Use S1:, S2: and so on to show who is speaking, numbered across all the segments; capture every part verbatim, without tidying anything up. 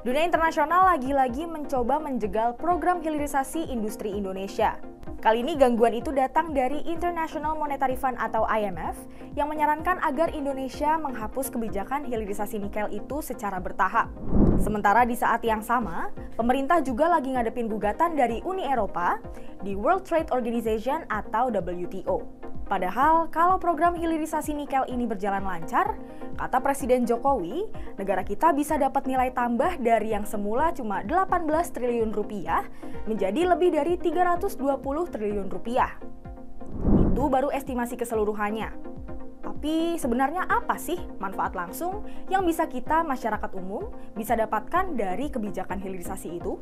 S1: Dunia internasional lagi-lagi mencoba menjegal program hilirisasi industri Indonesia. Kali ini gangguan itu datang dari International Monetary Fund atau I M F yang menyarankan agar Indonesia menghapus kebijakan hilirisasi nikel itu secara bertahap. Sementara di saat yang sama, pemerintah juga lagi ngadepin gugatan dari Uni Eropa di World Trade Organization atau W T O. Padahal kalau program hilirisasi nikel ini berjalan lancar, kata Presiden Jokowi, negara kita bisa dapat nilai tambah dari yang semula cuma delapan belas triliun rupiah menjadi lebih dari tiga ratus dua puluh triliun rupiah. Itu baru estimasi keseluruhannya. Tapi sebenarnya apa sih manfaat langsung yang bisa kita masyarakat umum bisa dapatkan dari kebijakan hilirisasi itu?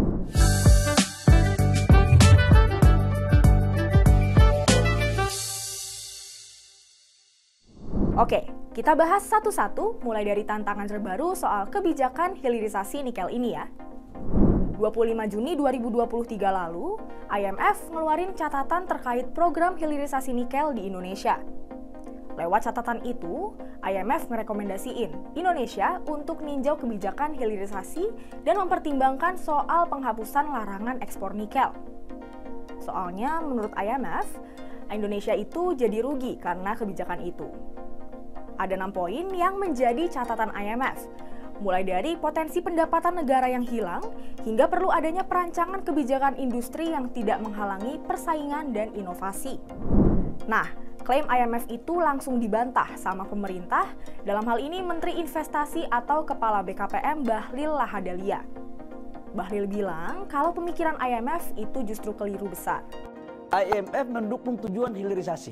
S1: Oke, kita bahas satu-satu mulai dari tantangan terbaru soal kebijakan hilirisasi nikel ini ya. dua puluh lima Juni dua ribu dua puluh tiga lalu, I M F ngeluarin catatan terkait program hilirisasi nikel di Indonesia. Lewat catatan itu, I M F merekomendasiin Indonesia untuk ninjau kebijakan hilirisasi dan mempertimbangkan soal penghapusan larangan ekspor nikel. Soalnya menurut I M F, Indonesia itu jadi rugi karena kebijakan itu. Ada enam poin yang menjadi catatan I M F, mulai dari potensi pendapatan negara yang hilang, hingga perlu adanya perancangan kebijakan industri yang tidak menghalangi persaingan dan inovasi. Nah, klaim I M F itu langsung dibantah sama pemerintah, dalam hal ini Menteri Investasi atau Kepala B K P M Bahlil Lahadalia. Bahlil bilang kalau pemikiran I M F itu justru keliru besar.
S2: I M F mendukung tujuan hilirisasi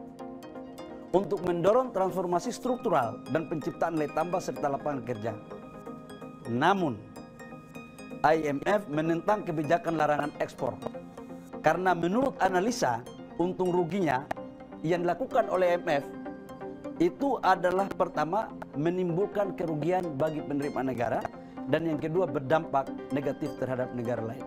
S2: untuk mendorong transformasi struktural dan penciptaan nilai tambah serta lapangan kerja. Namun, I M F menentang kebijakan larangan ekspor karena menurut analisa untung ruginya yang dilakukan oleh I M F itu adalah pertama menimbulkan kerugian bagi penerimaan negara dan yang kedua berdampak negatif terhadap negara lain.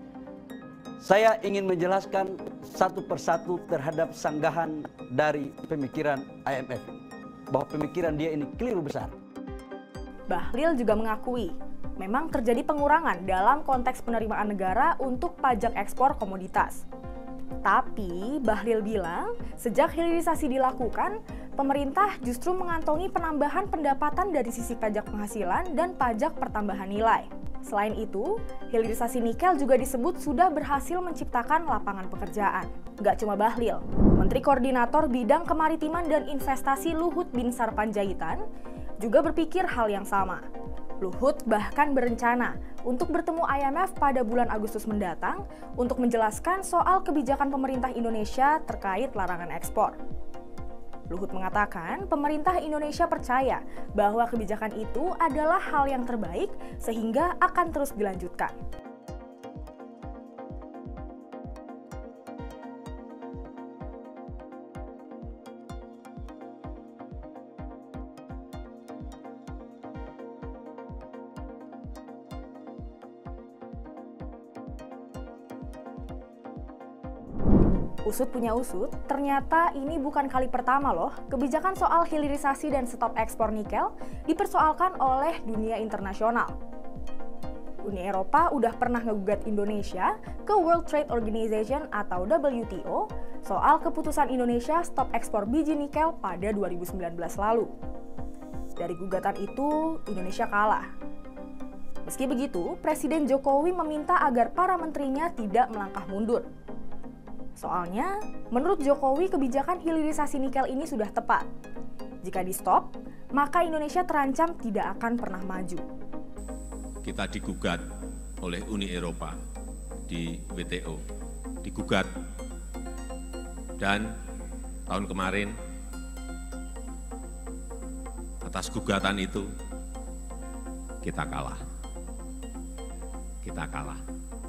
S2: Saya ingin menjelaskan satu persatu terhadap sanggahan dari pemikiran I M F, bahwa pemikiran dia ini keliru besar.
S1: Bahlil juga mengakui, memang terjadi pengurangan dalam konteks penerimaan negara untuk pajak ekspor komoditas. Tapi Bahlil bilang, sejak hilirisasi dilakukan, pemerintah justru mengantongi penambahan pendapatan dari sisi pajak penghasilan dan pajak pertambahan nilai. Selain itu, hilirisasi nikel juga disebut sudah berhasil menciptakan lapangan pekerjaan. Gak cuma Bahlil, Menteri Koordinator Bidang Kemaritiman dan Investasi Luhut Binsar Panjaitan juga berpikir hal yang sama. Luhut bahkan berencana untuk bertemu I M F pada bulan Agustus mendatang untuk menjelaskan soal kebijakan pemerintah Indonesia terkait larangan ekspor. Luhut mengatakan pemerintah Indonesia percaya bahwa kebijakan itu adalah hal yang terbaik sehingga akan terus dilanjutkan. Usut punya usut, ternyata ini bukan kali pertama loh kebijakan soal hilirisasi dan stop ekspor nikel dipersoalkan oleh dunia internasional. Uni Eropa udah pernah ngegugat Indonesia ke World Trade Organization atau W T O soal keputusan Indonesia stop ekspor biji nikel pada dua ribu sembilan belas lalu. Dari gugatan itu, Indonesia kalah. Meski begitu, Presiden Jokowi meminta agar para menterinya tidak melangkah mundur. Soalnya, menurut Jokowi kebijakan hilirisasi nikel ini sudah tepat. Jika di-stop, maka Indonesia terancam tidak akan pernah maju.
S3: Kita digugat oleh Uni Eropa di W T O, digugat. Dan tahun kemarin, atas gugatan itu, kita kalah. Kita kalah.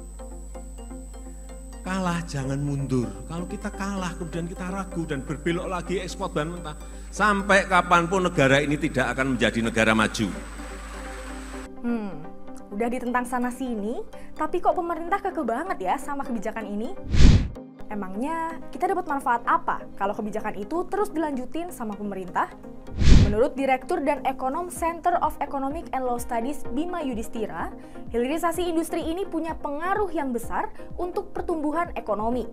S3: Kalah jangan mundur. Kalau kita kalah kemudian kita ragu dan berbelok lagi ekspor bahan mentah. Sampai kapanpun negara ini tidak akan menjadi negara maju.
S1: Hmm, udah ditentang sana sini, tapi kok pemerintah kekeh banget ya sama kebijakan ini? Emangnya kita dapat manfaat apa kalau kebijakan itu terus dilanjutin sama pemerintah? Menurut Direktur dan Ekonom Center of Economic and Law Studies Bima Yudhistira, hilirisasi industri ini punya pengaruh yang besar untuk pertumbuhan ekonomi.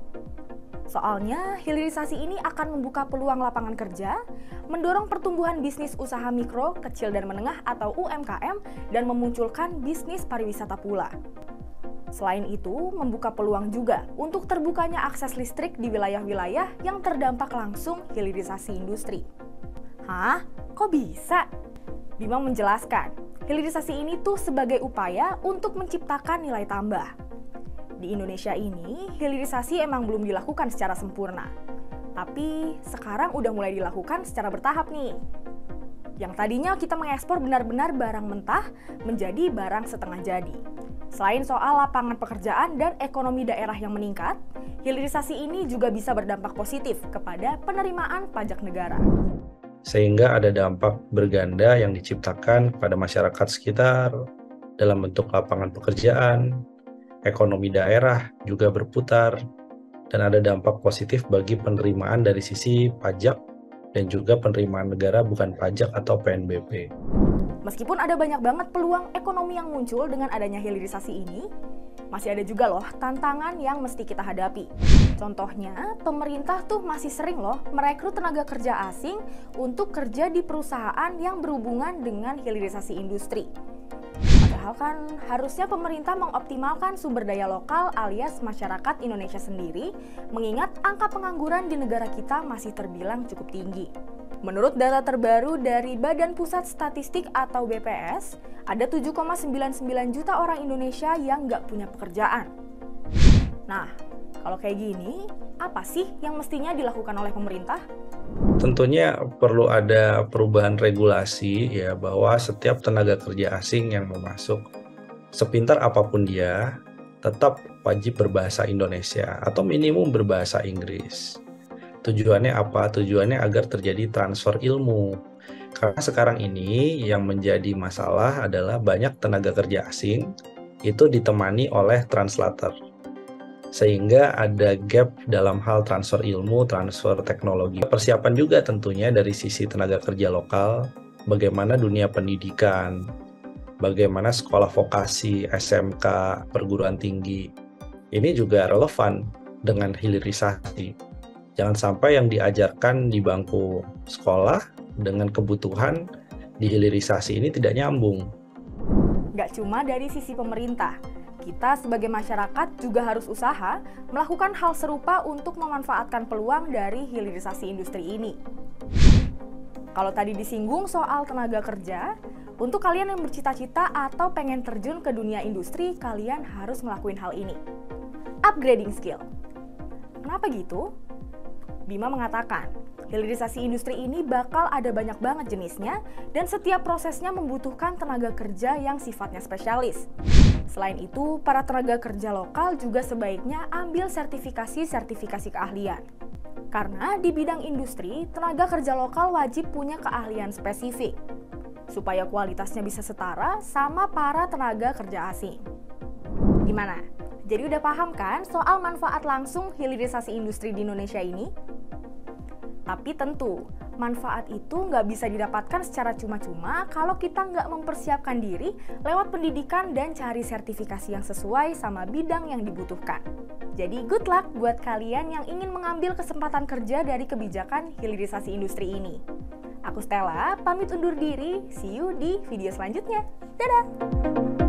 S1: Soalnya, hilirisasi ini akan membuka peluang lapangan kerja, mendorong pertumbuhan bisnis usaha mikro, kecil dan menengah atau U M K M, dan memunculkan bisnis pariwisata pula. Selain itu, membuka peluang juga untuk terbukanya akses listrik di wilayah-wilayah yang terdampak langsung hilirisasi industri. Hah? Kok bisa? Bima menjelaskan, hilirisasi ini tuh sebagai upaya untuk menciptakan nilai tambah. Di Indonesia ini, hilirisasi emang belum dilakukan secara sempurna. Tapi sekarang udah mulai dilakukan secara bertahap nih. Yang tadinya kita mengekspor benar-benar barang mentah menjadi barang setengah jadi. Selain soal lapangan pekerjaan dan ekonomi daerah yang meningkat, hilirisasi ini juga bisa berdampak positif kepada penerimaan pajak negara.
S4: Sehingga ada dampak berganda yang diciptakan pada masyarakat sekitar dalam bentuk lapangan pekerjaan, ekonomi daerah juga berputar, dan ada dampak positif bagi penerimaan dari sisi pajak dan juga penerimaan negara bukan pajak atau P N B P.
S1: Meskipun ada banyak banget peluang ekonomi yang muncul dengan adanya hilirisasi ini, masih ada juga loh tantangan yang mesti kita hadapi. Contohnya, pemerintah tuh masih sering loh merekrut tenaga kerja asing untuk kerja di perusahaan yang berhubungan dengan hilirisasi industri. Padahal kan harusnya pemerintah mengoptimalkan sumber daya lokal alias masyarakat Indonesia sendiri, mengingat angka pengangguran di negara kita masih terbilang cukup tinggi. Menurut data terbaru dari Badan Pusat Statistik atau B P S, ada tujuh koma sembilan sembilan juta orang Indonesia yang nggak punya pekerjaan. Nah, kalau kayak gini, apa sih yang mestinya dilakukan oleh pemerintah?
S4: Tentunya perlu ada perubahan regulasi ya, bahwa setiap tenaga kerja asing yang mau masuk, sepintar apapun dia, tetap wajib berbahasa Indonesia atau minimum berbahasa Inggris. Tujuannya apa? Tujuannya agar terjadi transfer ilmu. Karena sekarang ini yang menjadi masalah adalah banyak tenaga kerja asing itu ditemani oleh translator. Sehingga ada gap dalam hal transfer ilmu, transfer teknologi. Persiapan juga tentunya dari sisi tenaga kerja lokal, bagaimana dunia pendidikan, bagaimana sekolah vokasi, S M K, perguruan tinggi. Ini juga relevan dengan hilirisasi. Jangan sampai yang diajarkan di bangku sekolah dengan kebutuhan di hilirisasi ini tidak nyambung.
S1: Gak cuma dari sisi pemerintah, kita sebagai masyarakat juga harus usaha melakukan hal serupa untuk memanfaatkan peluang dari hilirisasi industri ini. Kalau tadi disinggung soal tenaga kerja, untuk kalian yang bercita-cita atau pengen terjun ke dunia industri, kalian harus ngelakuin hal ini. Upgrading skill. Kenapa gitu? Bima mengatakan, hilirisasi industri ini bakal ada banyak banget jenisnya dan setiap prosesnya membutuhkan tenaga kerja yang sifatnya spesialis. Selain itu, para tenaga kerja lokal juga sebaiknya ambil sertifikasi-sertifikasi keahlian. Karena di bidang industri, tenaga kerja lokal wajib punya keahlian spesifik, supaya kualitasnya bisa setara sama para tenaga kerja asing. Gimana? Jadi udah paham kan soal manfaat langsung hilirisasi industri di Indonesia ini? Tapi tentu, manfaat itu nggak bisa didapatkan secara cuma-cuma kalau kita nggak mempersiapkan diri lewat pendidikan dan cari sertifikasi yang sesuai sama bidang yang dibutuhkan. Jadi good luck buat kalian yang ingin mengambil kesempatan kerja dari kebijakan hilirisasi industri ini. Aku Stella, pamit undur diri, see you di video selanjutnya. Dadah!